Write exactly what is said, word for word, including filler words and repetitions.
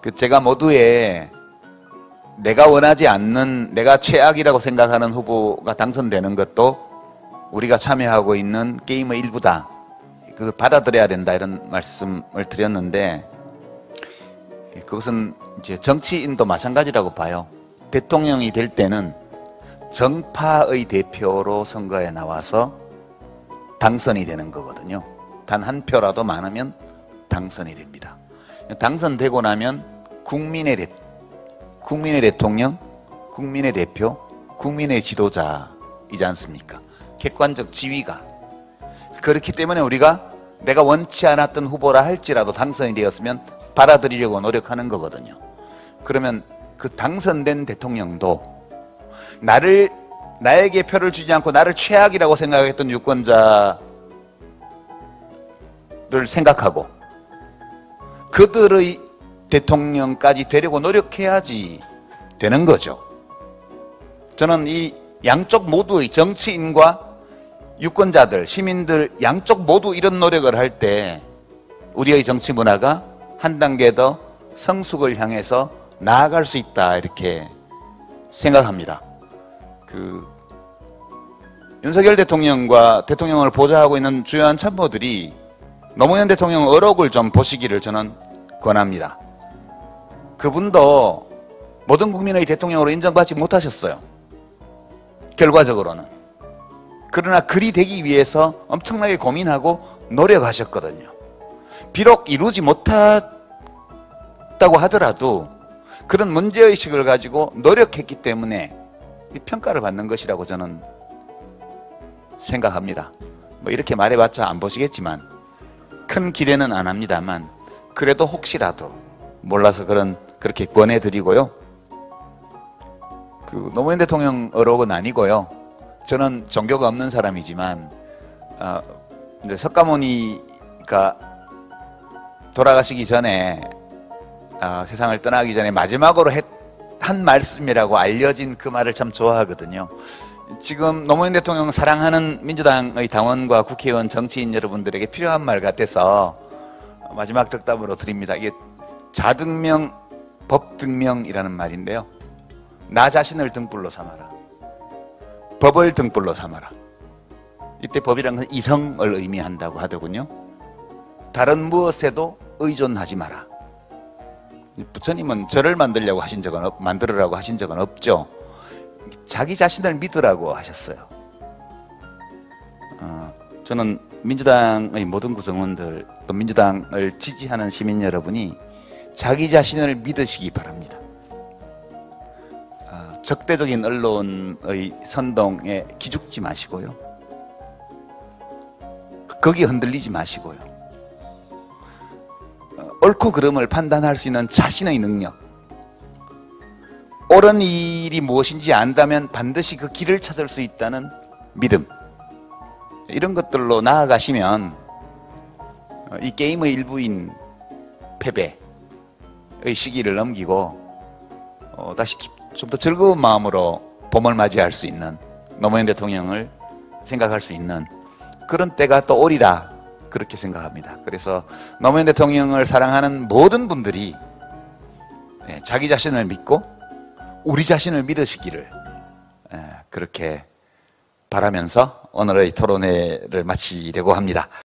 그 제가 모두에 내가 원하지 않는, 내가 최악이라고 생각하는 후보가 당선되는 것도 우리가 참여하고 있는 게임의 일부다. 그걸 받아들여야 된다, 이런 말씀을 드렸는데, 그것은 이제 정치인도 마찬가지라고 봐요. 대통령이 될 때는 정파의 대표로 선거에 나와서 당선이 되는 거거든요. 단 한 표라도 많으면 당선이 됩니다. 당선되고 나면 국민의 대, 국민의 대통령, 국민의 대표, 국민의 지도자이지 않습니까? 객관적 지위가. 그렇기 때문에 우리가 내가 원치 않았던 후보라 할지라도 당선이 되었으면 받아들이려고 노력하는 거거든요. 그러면 그 당선된 대통령도 나를, 나에게 표를 주지 않고 나를 최악이라고 생각했던 유권자를 생각하고 그들의 대통령까지 되려고 노력해야지 되는 거죠. 저는 이 양쪽 모두의 정치인과 유권자들, 시민들 양쪽 모두 이런 노력을 할 때 우리의 정치 문화가 한 단계 더 성숙을 향해서 나아갈 수 있다, 이렇게 생각합니다. 그 윤석열 대통령과 대통령을 보좌하고 있는 주요한 참모들이 노무현 대통령 어록을 좀 보시기를 저는 권합니다. 그분도 모든 국민의 대통령으로 인정받지 못하셨어요. 결과적으로는. 그러나 그리 되기 위해서 엄청나게 고민하고 노력하셨거든요. 비록 이루지 못했다고 하더라도 그런 문제의식을 가지고 노력했기 때문에 평가를 받는 것이라고 저는 생각합니다. 뭐 이렇게 말해봤자 안 보시겠지만 큰 기대는 안 합니다만 그래도 혹시라도 몰라서 그런 그렇게 권해드리고요. 그 노무현 대통령 어록은 아니고요. 저는 종교가 없는 사람이지만 어, 이제 석가모니가 돌아가시기 전에 어, 세상을 떠나기 전에 마지막으로 했, 한 말씀이라고 알려진 그 말을 참 좋아하거든요. 지금 노무현 대통령 사랑하는 민주당의 당원과 국회의원, 정치인 여러분들에게 필요한 말 같아서 마지막 덕담으로 드립니다. 이게 자등명, 법등명이라는 말인데요. 나 자신을 등불로 삼아라. 법을 등불로 삼아라. 이때 법이란 건 이성을 의미한다고 하더군요. 다른 무엇에도 의존하지 마라. 부처님은 저를 만들려고 하신 적은 없, 만들으라고 하신 적은 없죠. 자기 자신을 믿으라고 하셨어요. 어, 저는 민주당의 모든 구성원들, 또 민주당을 지지하는 시민 여러분이 자기 자신을 믿으시기 바랍니다. 어, 적대적인 언론의 선동에 기죽지 마시고요. 거기에 흔들리지 마시고요. 어, 옳고 그름을 판단할 수 있는 자신의 능력, 옳은 일이 무엇인지 안다면 반드시 그 길을 찾을 수 있다는 믿음, 이런 것들로 나아가시면 이 게임의 일부인 패배의 시기를 넘기고 어, 다시 좀 더 즐거운 마음으로 봄을 맞이할 수 있는, 노무현 대통령을 생각할 수 있는 그런 때가 또 오리라, 그렇게 생각합니다. 그래서 노무현 대통령을 사랑하는 모든 분들이 자기 자신을 믿고 우리 자신을 믿으시기를 그렇게 바라면서 오늘의 토론회를 마치려고 합니다.